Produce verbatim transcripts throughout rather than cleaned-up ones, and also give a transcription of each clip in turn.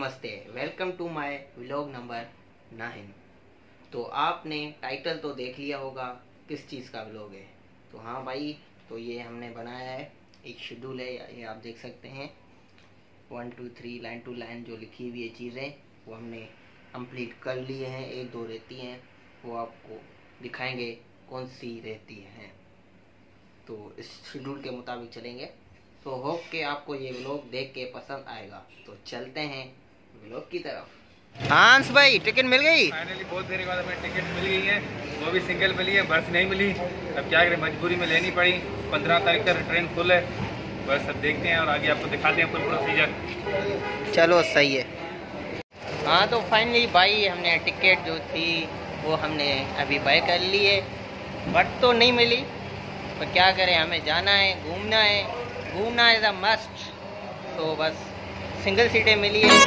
नमस्ते, welcome to my vlog number nine. तो आपने टाइटल तो देख लिया होगा किस चीज़ का व्लॉग है। तो हाँ भाई, तो ये हमने बनाया है, एक शेड्यूल है, ये आप देख सकते हैं। One two three line two line जो लिखी हुई है चीज़ें वो हमने कंप्लीट कर लिए हैं। एक दो रहती हैं, वो आपको दिखाएंगे कौन सी रहती हैं। तो इस शेड्यूल के मुताबिक चलेंगे। तो होप कि आपको ये व्लॉग देख के पसंद आएगा। तो चलते हैं व्लॉग की तरफ। हांस भाई, टिकट मिल गई? फाइनली बहुत देर बाद हमें टिकट मिल गई है, वो भी सिंगल मिली है, बस नहीं मिली। अब क्या करें, मजबूरी में लेनी पड़ी। पंद्रह तारीख तक ट्रेन फुल है, बस अब देखते हैं और आगे आपको दिखाते हैं फुल प्रोसीजर। चलो सही है। हाँ तो फाइनली भाई हमने टिकट जो थी वो हमने अभी बाय कर ली है, बट तो नहीं मिली। पर क्या करें, हमें जाना है, घूमना है, घूमना इज अ मस्ट। तो बस सिंगल सीटें मिली है।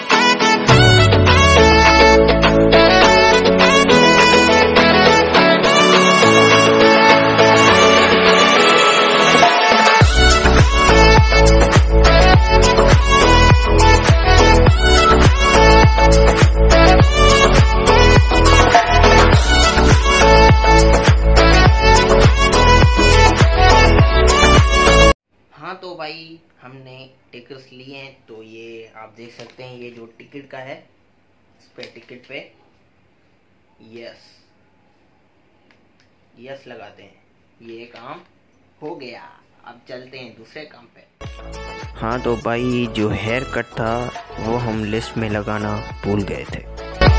हाँ तो भाई हमने टिकट्स लिए हैं। तो ये आप देख सकते हैं, ये जो टिकट का है इस पे टिकट पे यस यस लगाते हैं। ये काम हो गया, अब चलते हैं दूसरे काम पे। हाँ तो भाई जो हेयर कट था वो हम लिस्ट में लगाना भूल गए थे।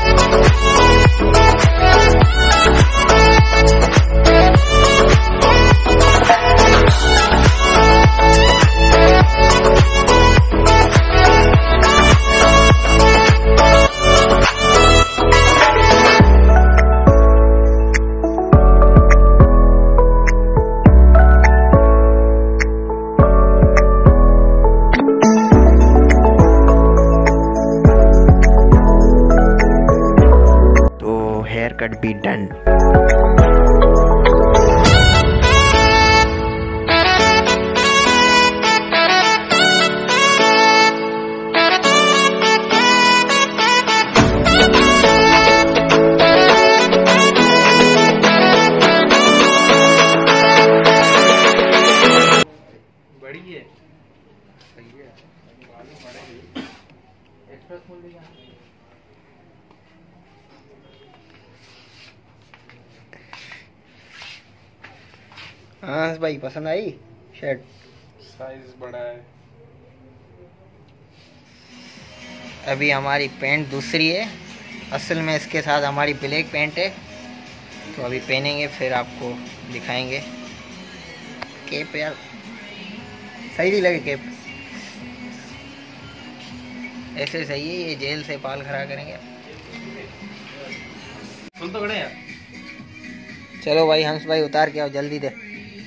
Haircut be done. बड़ी है, सही है, एक्सप्रेस खोल देगा। हाँ भाई पसंद आई शर्ट? साइज बड़ा है। अभी हमारी पैंट दूसरी है, असल में इसके साथ हमारी ब्लैक पैंट है। तो अभी पहनेंगे फिर आपको दिखाएंगे। कैप यार सही नहीं लगे, कैप ऐसे सही है, ये जेल से बाल खड़ा करेंगे। सुन तो खड़े यार। चलो भाई हंस भाई उतार के आओ जल्दी दे।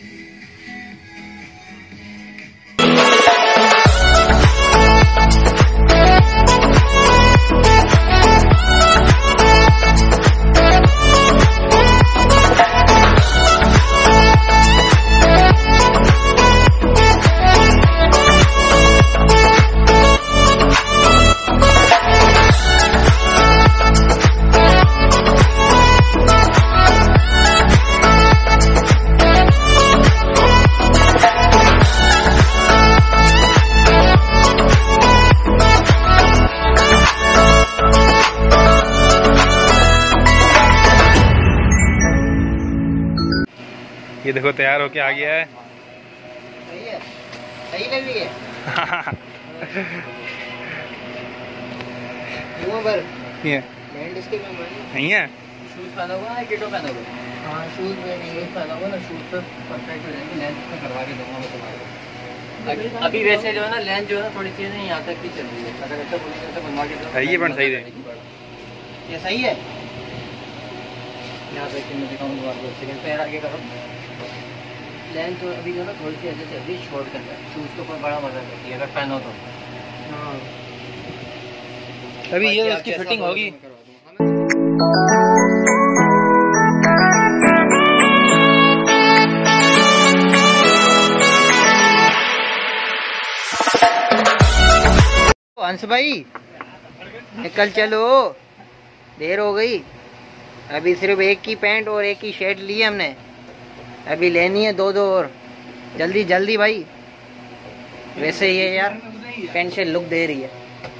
ये देखो तैयार होके आ गया है। सही है, सही लग रही है। पर ये बैंड इसके में नहीं है। शूज पहना हुआ है, किटो पहना हुआ है। हाँ शूज में नहीं पहना हुआ ना, शूज पे परफेक्ट हो जाएंगे। लेंथ पे करवा के दूंगा मैं तुम्हारे। अभी वैसे जो है ना लेंथ जो है ना थोड़ी सी नहीं यहाँ तक की चल रही है। अगर ऐसा बोलेंगे तो बनवा के है ये बन सही है। ये सही है। यहाँ पे मैं दिखाऊंगा आपको, सेकंड पैर आगे करो। लेंथ तो अभी जो ना थोड़ी सी ऐसे चल रही है, शॉर्ट करता है। शूज के ऊपर बड़ा मजा करती है अगर पहनो तो। हाँ अभी ये उसकी फिटिंग होगी। अंश भाई निकल चलो, देर हो गई। अभी सिर्फ एक ही पैंट और एक ही शर्ट ली हमने, अभी लेनी है दो दो और। जल्दी जल्दी भाई। वैसे ही है यार, पैंट शर्ट लुक दे रही है।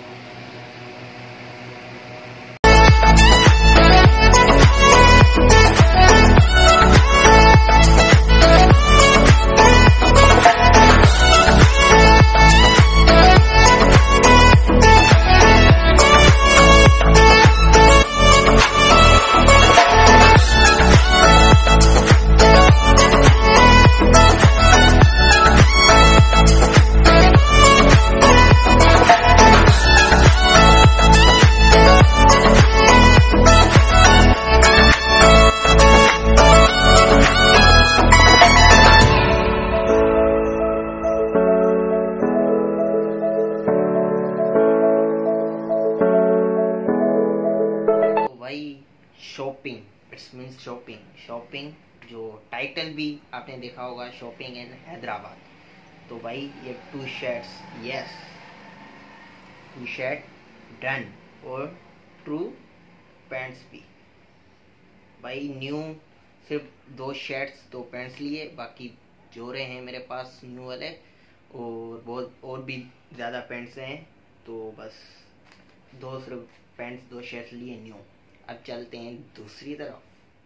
Shopping, it's means shopping. Shopping जो टाइटल भी आपने देखा होगा, शॉपिंग इन हैदराबाद। तो भाई ये two shirts, yes two shirt done, और टू पैंट्स भी भाई न्यू। सिर्फ दो शर्ट्स दो पैंट्स लिए, बाकी जोड़े हैं मेरे पास न्यू वाले, और बहुत और भी ज़्यादा पैंट्स हैं। तो बस दो सिर्फ पैंट्स दो शर्ट्स लिए न्यू। अब चलते हैं दूसरी तरफ।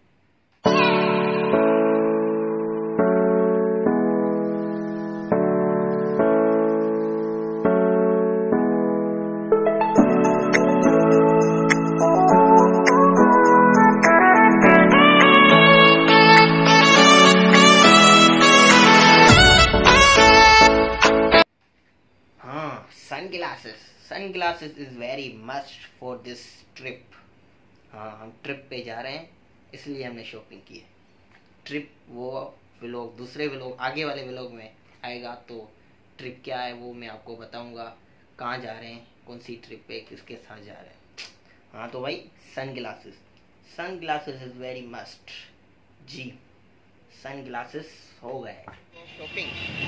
हाँ, sunglasses. Sunglasses is very must for this trip. हाँ, हम ट्रिप पे जा रहे हैं, इसलिए हमने शॉपिंग की है। ट्रिप वो व्लॉग दूसरे व्लॉग आगे वाले व्लॉग में आएगा, तो ट्रिप क्या है वो मैं आपको बताऊंगा, कहाँ जा रहे हैं, कौन सी ट्रिप पे किसके साथ जा रहे हैं। हाँ तो भाई sunglasses, sunglasses is very must जी। सन ग्लासेस हो गए शॉपिंग।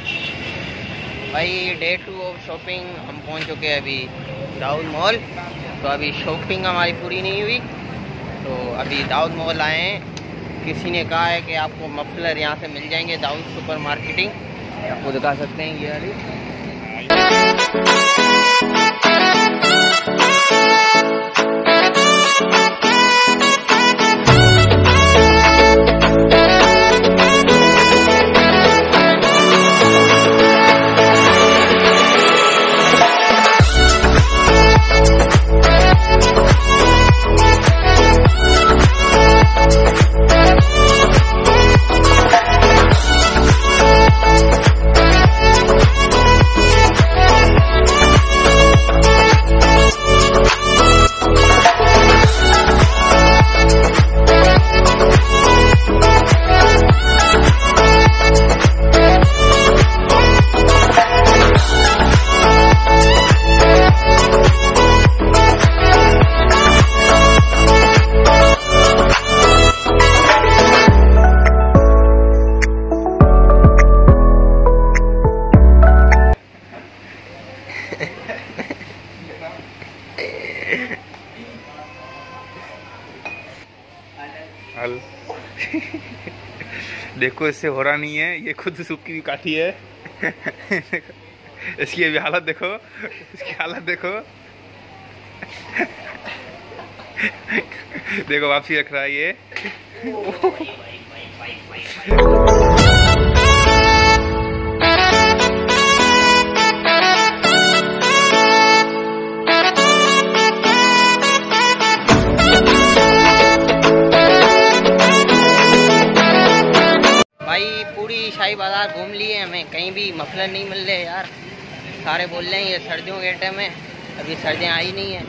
भाई डे टू ऑफ शॉपिंग हम पहुंच चुके हैं अभी दाऊद मॉल। तो अभी शॉपिंग हमारी पूरी नहीं हुई, तो अभी दाऊद मॉल आए हैं। किसी ने कहा है कि आपको मफलर यहाँ से मिल जाएंगे, दाऊद सुपर मार्केटिंग, आपको दिखा सकते हैं ये वाली। हल देखो, इससे हो रहा नहीं है, ये खुद सूखी हुई काठी है। इसकी अभी हालत देखो, इसकी हालत देखो। देखो वापसी रख रहा है ये। भाई पूरी शाही बाजार घूम लिए, हमें कहीं भी मफलर नहीं मिल रहे यार। सारे बोल रहे हैं ये सर्दियों के टाइम है, अभी सर्दियाँ आई नहीं है,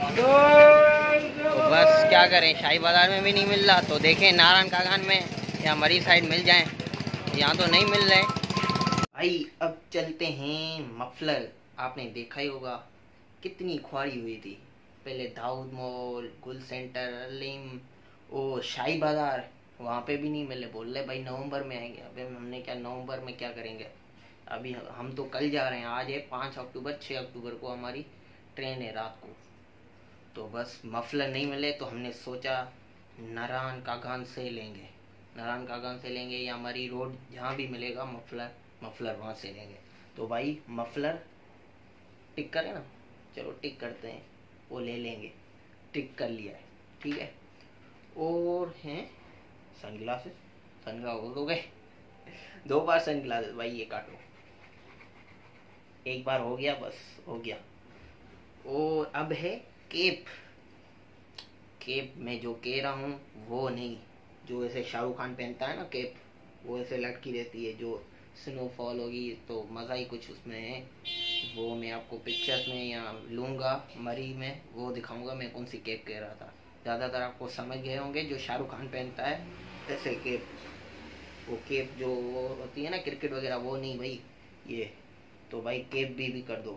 तो बस क्या करें, शाही बाजार में भी नहीं मिल रहा। तो देखें नारायण कागान में या मरी साइड मिल जाएं, यहाँ तो नहीं मिल रहे भाई। अब चलते हैं मफलर। आपने देखा ही होगा कितनी ख्वारी हुई थी, पहले दाऊद मॉल, गुल सेंटर, अलीम, ओ शाही बाजार, वहाँ पे भी नहीं मिले। बोल रहे भाई नवंबर में आएंगे। अबे हमने क्या नवंबर में क्या करेंगे, अभी हम तो कल जा रहे हैं। आज है पाँच अक्टूबर, छः अक्टूबर को हमारी ट्रेन है रात को। तो बस मफलर नहीं मिले तो हमने सोचा नारायण कागान से लेंगे, नारायण कागान से लेंगे या मरी रोड जहाँ भी मिलेगा मफलर मफलर वहाँ से लेंगे। तो भाई मफलर टिक करें ना, चलो टिक करते हैं, वो ले लेंगे, टिक कर लिया है, ठीक है। और हैं सन ग्लासेस, सन ग्लासेस हो गए, दो बार सन ग्लासेस भाई, ये काटो, एक बार हो गया, बस हो गया। और अब है केप, केप में जो कह रहा हूँ वो नहीं, जो ऐसे शाहरुख खान पहनता है ना केप, वो ऐसे लटकी रहती है, जो स्नोफॉल होगी तो मज़ा ही कुछ उसमें है। वो मैं आपको पिक्चर्स में या लूँगा मरी में, वो दिखाऊंगा मैं कौन सी केप कह रहा था। ज़्यादातर आपको समझ गए होंगे जो शाहरुख खान पहनता है ऐसे केप, वो केप जो होती है ना क्रिकेट वगैरह, वो नहीं भाई ये। तो भाई केप भी, भी कर दो,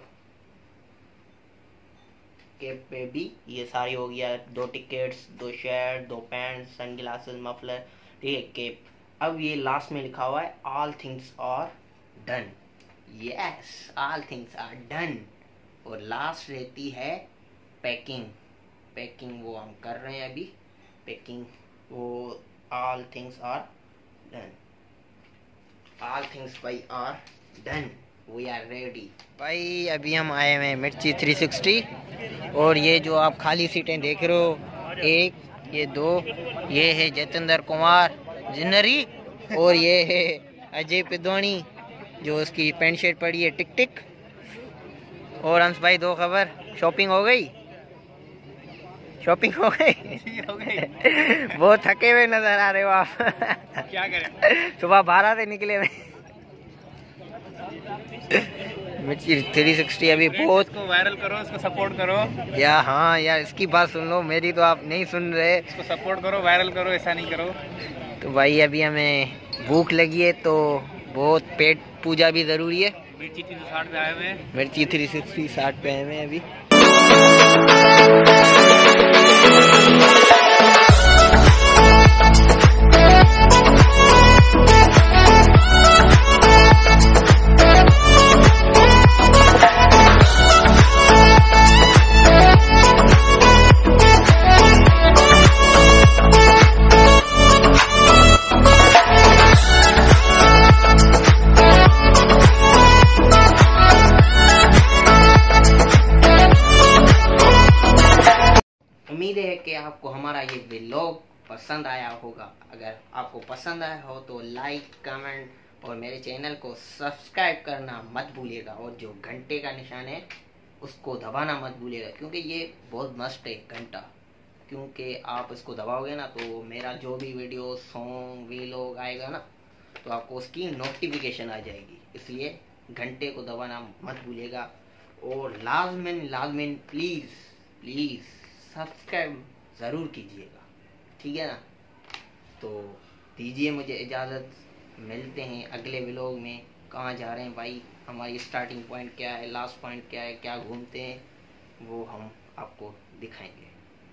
केप पे भी ये सारी हो गया, दो टिकट्स, दो शर्ट, दो पैंट, सन ग्लासेस, मफलर, ठीक है, केप। अब ये लास्ट में लिखा हुआ है all things are done, yes all things are done. और लास्ट रहती है पैकिंग, पैकिंग वो हम कर रहे हैं अभी, पैकिंग, वो all things are done, all things भाई are done, we are ready. भाई अभी हम आए हुए हैं मिर्ची थ्री सिक्सटी, और ये जो आप खाली सीटें देख रहे हो, एक, ये दो, ये है जतेंद्र कुमार जिन्नरी, और ये है अजय पिदवानी जो उसकी पैंट शर्ट पड़ी है टिक टिक। और हंस भाई दो खबर, शॉपिंग हो गई, शॉपिंग हो गई हो गई बहुत थके हुए नजर आ रहे हो आप क्या करें, सुबह बारह से निकले हुए। मिर्ची थ्री सिक्सटी अभी बहुत, इसको वायरल करो, इसको सपोर्ट करो। या हाँ यार इसकी बात सुन लो, मेरी तो आप नहीं सुन रहे। इसको सपोर्ट करो, वायरल करो, ऐसा नहीं करो। तो भाई अभी हमें भूख लगी है तो बहुत पेट पूजा भी जरूरी है। मिर्ची तीन सौ साठ पे आए हुए हैं, मिर्ची थ्री सिक्सटी साठ पे आए हुए हैं अभी। उम्मीद है कि आपको हमारा ये व्लॉग पसंद आया होगा। अगर आपको पसंद आया हो तो लाइक, कमेंट और मेरे चैनल को सब्सक्राइब करना मत भूलिएगा, और जो घंटे का निशान है उसको दबाना मत भूलिएगा, क्योंकि ये बहुत मस्त है घंटा, क्योंकि आप इसको दबाओगे ना तो मेरा जो भी वीडियो, सॉन्ग, व्लॉग आएगा ना तो आपको उसकी नोटिफिकेशन आ जाएगी, इसलिए घंटे को दबाना मत भूलिएगा। और लाजमिन लाजमिन प्लीज़ प्लीज़ सब्सक्राइब ज़रूर कीजिएगा, ठीक है ना। तो दीजिए मुझे इजाज़त, मिलते हैं अगले व्लॉग में। कहाँ जा रहे हैं भाई, हमारी स्टार्टिंग पॉइंट क्या है, लास्ट पॉइंट क्या है, क्या घूमते हैं, वो हम आपको दिखाएंगे।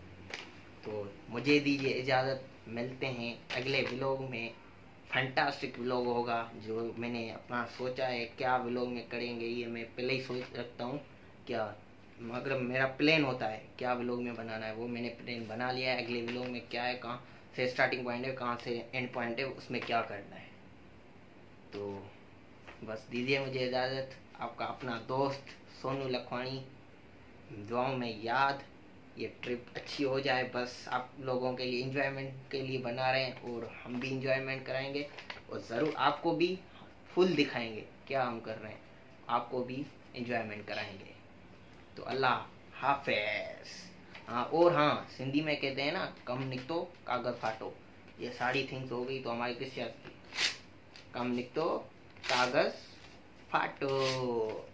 तो मुझे दीजिए इजाज़त, मिलते हैं अगले व्लॉग में। फैंटास्टिक व्लॉग होगा, जो मैंने अपना सोचा है क्या व्लॉग में करेंगे, ये मैं पहले ही सोच रखता हूँ क्या, मगर मेरा प्लान होता है क्या व्लॉग में बनाना है, वो मैंने प्लान बना लिया है। अगले व्लॉग में क्या है, कहाँ से स्टार्टिंग पॉइंट है, कहाँ से एंड पॉइंट है, उसमें क्या करना है। तो बस दीजिए मुझे इजाज़त, आपका अपना दोस्त सोनू लखवानी, दुआओं में याद। ये ट्रिप अच्छी हो जाए, बस आप लोगों के लिए इंजॉयमेंट के लिए बना रहे हैं, और हम भी इंजॉयमेंट कराएंगे, और ज़रूर आपको भी फुल दिखाएंगे क्या हम कर रहे हैं, आपको भी इंजॉयमेंट कराएंगे। तो अल्लाह हाफिज़। हाँ, और हाँ सिंधी में कहते हैं ना, कम निकतो कागज़ फाटो, ये सारी थिंग्स हो गई तो हमारी किस चीज़ की, कम निकतो कागज़ फाटो।